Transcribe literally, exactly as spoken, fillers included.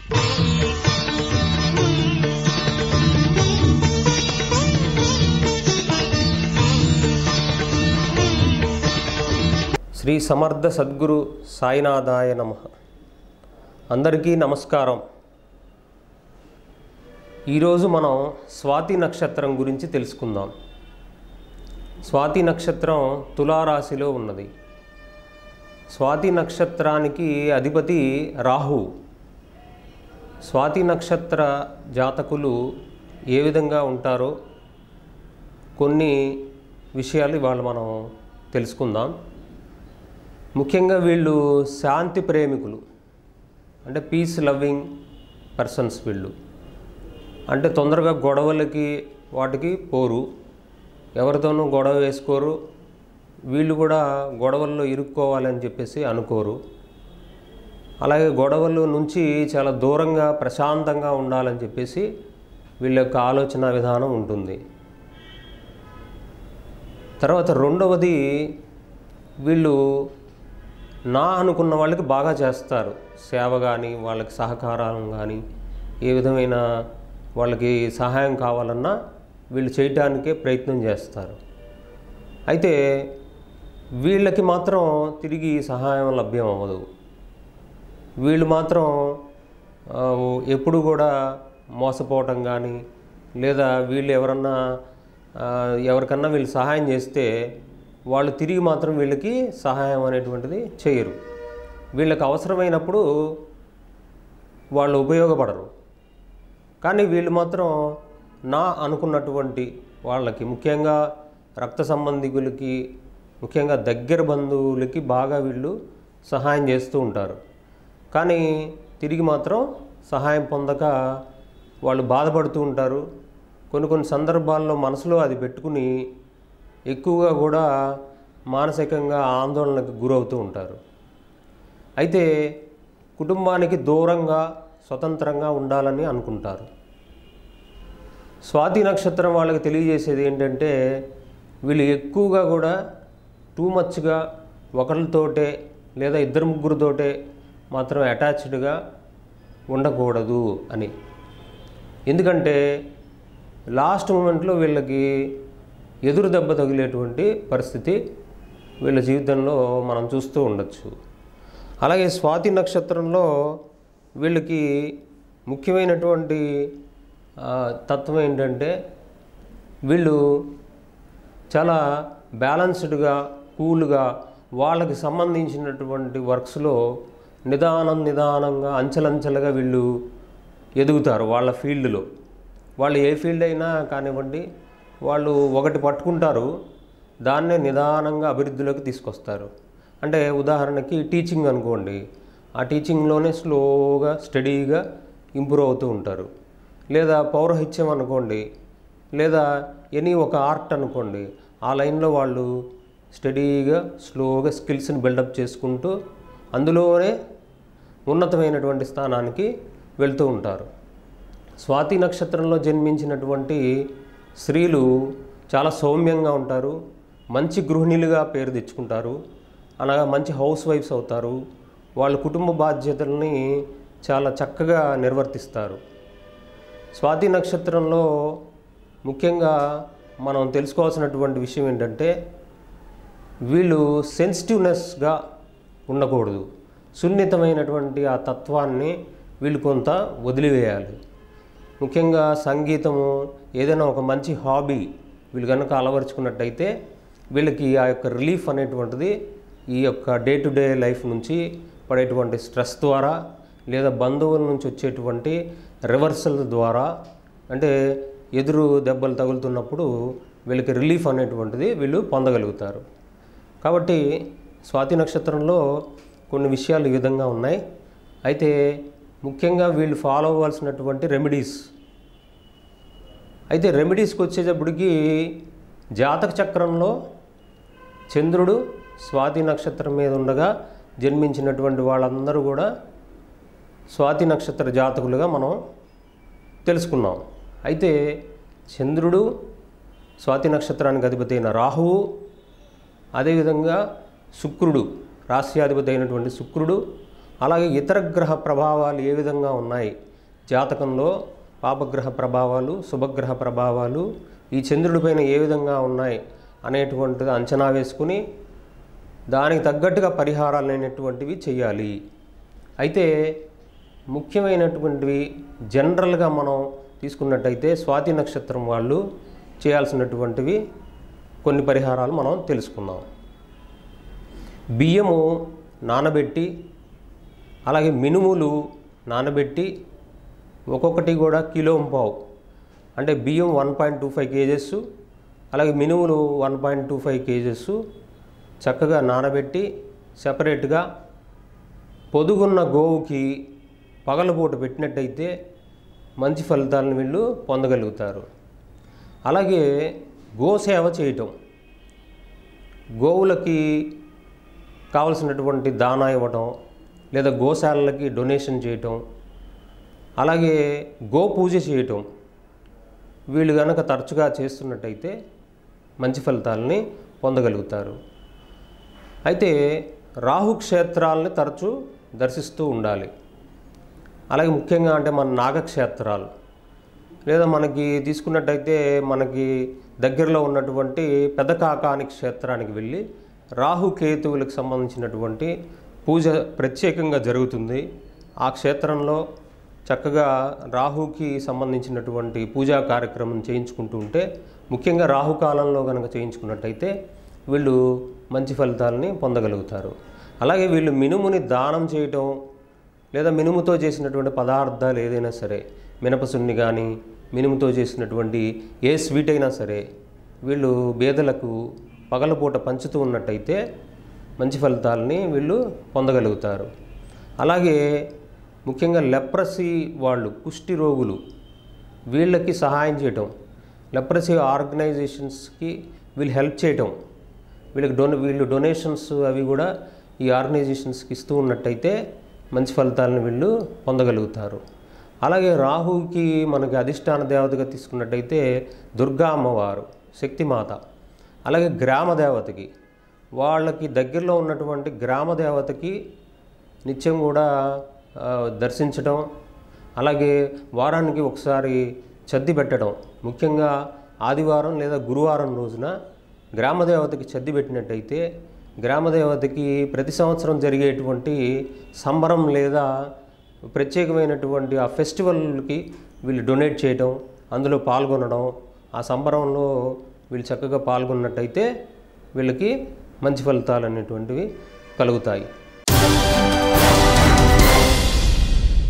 శ్రీ సమర్థ సద్గురు సాయినాథాయ నమః. అందరికీ నమస్కారం. ఈరోజు మనం స్వాతి నక్షత్రం గురించి తెలుసుకుందాం. స్వాతి నక్షత్రం తులారాశిలో ఉన్నది. స్వాతి నక్షత్రానికి అధిపతి రాహు. స్వాతి నక్షత్ర జాతకులు ఏ విధంగా ఉంటారో కొన్ని విషయాలు ఇవాళ మనం తెలుసుకుందాం. ముఖ్యంగా వీళ్ళు శాంతి ప్రేమికులు, అంటే పీస్ లవ్వింగ్ పర్సన్స్. వీళ్ళు అంటే తొందరగా గొడవలకి వాటికి పోరు, ఎవరితోనూ గొడవ వేసుకోరు. వీళ్ళు కూడా గొడవల్లో ఇరుక్కోవాలని చెప్పేసి అనుకోరు. అలాగే గొడవల నుంచి చాలా దూరంగా ప్రశాంతంగా ఉండాలని చెప్పేసి వీళ్ళ యొక్క ఆలోచన విధానం ఉంటుంది. తర్వాత రెండవది, వీళ్ళు నా అనుకున్న వాళ్ళకి బాగా చేస్తారు. సేవ కానీ, వాళ్ళకి సహకారం కానీ, ఏ విధమైన వాళ్ళకి సహాయం కావాలన్నా వీళ్ళు చేయటానికే ప్రయత్నం చేస్తారు. అయితే వీళ్ళకి మాత్రం తిరిగి సహాయం లభ్యం అవ్వదు. వీళ్ళు మాత్రం ఎప్పుడు కూడా మోసపోవటం కానీ, లేదా వీళ్ళు ఎవరన్నా ఎవరికన్నా వీళ్ళు సహాయం చేస్తే వాళ్ళు తిరిగి మాత్రం వీళ్ళకి సహాయం అనేటువంటిది చేయరు. వీళ్ళకి అవసరమైనప్పుడు వాళ్ళు ఉపయోగపడరు. కానీ వీళ్ళు మాత్రం నా అనుకున్నటువంటి వాళ్ళకి, ముఖ్యంగా రక్త సంబంధికులకి, ముఖ్యంగా దగ్గర బంధువులకి బాగా వీళ్ళు సహాయం చేస్తూ ఉంటారు. కానీ తిరిగి మాత్రం సహాయం పొందక వాళ్ళు బాధపడుతూ ఉంటారు. కొన్ని కొన్ని సందర్భాల్లో మనసులో అది పెట్టుకుని ఎక్కువగా కూడా మానసికంగా ఆందోళనకు గురవుతూ ఉంటారు. అయితే కుటుంబానికి దూరంగా స్వతంత్రంగా ఉండాలని అనుకుంటారు. స్వాతి నక్షత్రం వాళ్ళకి తెలియజేసేది ఏంటంటే, వీళ్ళు ఎక్కువగా కూడా టూ మచ్గా ఒకరితోటే లేదా ఇద్దరు ముగ్గురితోటే మాత్రం అటాచ్డ్గా ఉండకూడదు అని. ఎందుకంటే లాస్ట్ మూమెంట్లో వీళ్ళకి ఎదురు దెబ్బ తగిలేటువంటి పరిస్థితి వీళ్ళ జీవితంలో మనం చూస్తూ ఉండొచ్చు. అలాగే స్వాతి నక్షత్రంలో వీళ్ళకి ముఖ్యమైనటువంటి తత్వం ఏంటంటే, వీళ్ళు చాలా బ్యాలన్స్డ్గా, కూల్గా వాళ్ళకి సంబంధించినటువంటి వర్క్స్లో నిదానం నిదానంగా అంచెలంచెలుగా వీళ్ళు ఎదుగుతారు. వాళ్ళ ఫీల్డ్లో వాళ్ళు ఏ ఫీల్డ్ అయినా కానివ్వండి, వాళ్ళు ఒకటి పట్టుకుంటారు, దాన్నే నిదానంగా అభివృద్ధిలోకి తీసుకొస్తారు. అంటే ఉదాహరణకి టీచింగ్ అనుకోండి, ఆ టీచింగ్లోనే స్లోగా స్టడీగా ఇంప్రూవ్ అవుతూ ఉంటారు. లేదా పౌరహిత్యం అనుకోండి, లేదా ఎనీ ఒక ఆర్ట్ అనుకోండి, ఆ లైన్లో వాళ్ళు స్టడీగా స్లోగా స్కిల్స్ని బిల్డప్ చేసుకుంటూ అందులోనే ఉన్నతమైనటువంటి స్థానానికి వెళ్తూ ఉంటారు. స్వాతి నక్షత్రంలో జన్మించినటువంటి స్త్రీలు చాలా సౌమ్యంగా ఉంటారు, మంచి గృహిణులుగా పేరు తెచ్చుకుంటారు, అనగా మంచి హౌస్ వైఫ్స్ అవుతారు. వాళ్ళ కుటుంబ బాధ్యతల్ని చాలా చక్కగా నిర్వర్తిస్తారు. స్వాతి నక్షత్రంలో ముఖ్యంగా మనం తెలుసుకోవాల్సినటువంటి విషయం ఏంటంటే, వీళ్ళు సెన్సిటివ్నెస్గా ఉండకూడదు. సున్నితమైనటువంటి ఆ తత్వాన్ని వీళ్ళు కొంత వదిలివేయాలి. ముఖ్యంగా సంగీతము, ఏదైనా ఒక మంచి హాబీ వీళ్ళు కనుక అలవరుచుకున్నట్టయితే వీళ్ళకి ఆ యొక్క రిలీఫ్ అనేటువంటిది ఈ యొక్క డే టు డే లైఫ్ నుంచి పడేటువంటి స్ట్రెస్ ద్వారా, లేదా బంధువుల నుంచి వచ్చేటువంటి రివర్సల్ ద్వారా, అంటే ఎదురు దెబ్బలు తగులుతున్నప్పుడు వీళ్ళకి రిలీఫ్ అనేటువంటిది వీళ్ళు పొందగలుగుతారు. కాబట్టి స్వాతి నక్షత్రంలో కొన్ని విషయాలు ఈ విధంగా ఉన్నాయి. అయితే ముఖ్యంగా వీళ్ళు ఫాలో అవ్వాల్సినటువంటి రెమెడీస్, అయితే రెమెడీస్కి వచ్చేటప్పటికి జాతక చక్రంలో చంద్రుడు స్వాతి నక్షత్రం మీద ఉండగా జన్మించినటువంటి వాళ్ళందరూ కూడా స్వాతి నక్షత్ర జాతకులుగా మనం తెలుసుకున్నాం. అయితే చంద్రుడు, స్వాతి నక్షత్రానికి అధిపతి అయిన రాహువు, అదేవిధంగా శుక్రుడు, రాశ్యాధిపతి అయినటువంటి శుక్రుడు, అలాగే ఇతర గ్రహ ప్రభావాలు ఏ విధంగా ఉన్నాయి జాతకంలో, పాపగ్రహ ప్రభావాలు, శుభగ్రహ ప్రభావాలు ఈ చంద్రుడిపైన ఏ విధంగా ఉన్నాయి అనేటువంటిది అంచనా వేసుకుని దానికి తగ్గట్టుగా పరిహారాలు అనేటువంటివి చేయాలి. అయితే ముఖ్యమైనటువంటివి జనరల్గా మనం తీసుకున్నట్టయితే స్వాతి నక్షత్రం వాళ్ళు చేయాల్సినటువంటివి కొన్ని పరిహారాలు మనం తెలుసుకుందాం. బియ్యము నానబెట్టి, అలాగే మినుములు నానబెట్టి ఒక్కొక్కటి కూడా కిలో పావు, అంటే బియ్యం one point two five kgs, అలాగే మినుములు one point two five kgs చక్కగా నానబెట్టి సెపరేట్గా పొదుగున్న గోవుకి పగలపూట పెట్టినట్టయితే మంచి ఫలితాలను వీళ్ళు పొందగలుగుతారు. అలాగే గోసేవ చేయటం, గోవులకి కావలసినటువంటి దానా ఇవ్వటం, లేదా గోశాలలకి డొనేషన్ చేయటం, అలాగే గో పూజ చేయటం వీళ్ళు కనుక తరచుగా చేస్తున్నట్టయితే మంచి ఫలితాలని పొందగలుగుతారు. అయితే రాహుక్షేత్రాలని తరచూ దర్శిస్తూ ఉండాలి. అలాగే ముఖ్యంగా అంటే మన నాగక్షేత్రాలు, లేదా మనకి తీసుకున్నట్టయితే మనకి దగ్గరలో ఉన్నటువంటి పెదకాకాని క్షేత్రానికి వెళ్ళి రాహుకేతువులకు సంబంధించినటువంటి పూజ ప్రత్యేకంగా జరుగుతుంది. ఆ క్షేత్రంలో చక్కగా రాహుకి సంబంధించినటువంటి పూజా కార్యక్రమం చేయించుకుంటూ ఉంటే, ముఖ్యంగా రాహుకాలంలో కనుక చేయించుకున్నట్టయితే వీళ్ళు మంచి ఫలితాలని పొందగలుగుతారు. అలాగే వీళ్ళు మినుముని దానం చేయటం, లేదా మినుముతో చేసినటువంటి పదార్థాలు ఏదైనా సరే, మినపసున్ని కానీ మినుముతో చేసినటువంటి ఏ స్వీట్ అయినా సరే వీళ్ళు బేదలకు పగలపూట పంచుతూ ఉన్నట్టయితే మంచి ఫలితాలని వీళ్ళు పొందగలుగుతారు. అలాగే ముఖ్యంగా లెప్రసీ వాళ్ళు, కుష్టి రోగులు, వీళ్ళకి సహాయం చేయటం, లెప్రసీ ఆర్గనైజేషన్స్కి వీళ్ళు హెల్ప్ చేయటం, వీళ్ళకి డొనే వీళ్ళు డొనేషన్స్ అవి కూడా ఈ ఆర్గనైజేషన్స్కి ఇస్తూ ఉన్నట్టయితే మంచి ఫలితాలను వీళ్ళు పొందగలుగుతారు. అలాగే రాహుకి మనకి అధిష్టాన దేవతగా తీసుకున్నట్టయితే దుర్గా అమ్మవారు, శక్తిమాత, అలాగే గ్రామ దేవతకి, వాళ్ళకి దగ్గరలో ఉన్నటువంటి గ్రామ దేవతకి నిత్యం కూడా దర్శించడం, అలాగే వారానికి ఒకసారి చద్ది పెట్టడం, ముఖ్యంగా ఆదివారం లేదా గురువారం రోజున గ్రామదేవతకి చద్ది పెట్టినట్టయితే గ్రామదేవతకి ప్రతి సంవత్సరం జరిగేటువంటి సంబరం లేదా ప్రత్యేకమైనటువంటి ఆ ఫెస్టివల్కి వీళ్ళు డొనేట్ చేయడం, అందులో పాల్గొనడం, ఆ సంబరంలో వీళ్ళు చక్కగా పాల్గొన్నట్టయితే వీళ్ళకి మంచి ఫలితాలు అనేటువంటివి కలుగుతాయి.